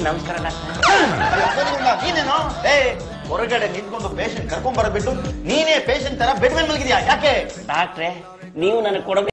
ನಮಸ್ಕಾರ ಡಾಕ್ಟರ್. ನೀನೇನೋ ಹೊರಗಡೆ ನಿಂತ್ಕೊಂಡು ಪೇಷಂಟ್ ಕರ್ಕೊಂಡ್ ಬರಬಿಟ್ಟು ನೀನೇ ಪೇಷಂಟ್ ತರ ಬೆಡ್ ಮೇಲೆ ಮಲಗಿದ್ಯಾ ಯಾಕೆ? ಡಾಕ್ಟ್ರೆ, ನೀವು ನನಗೆ ಕೊಡಬೇಕು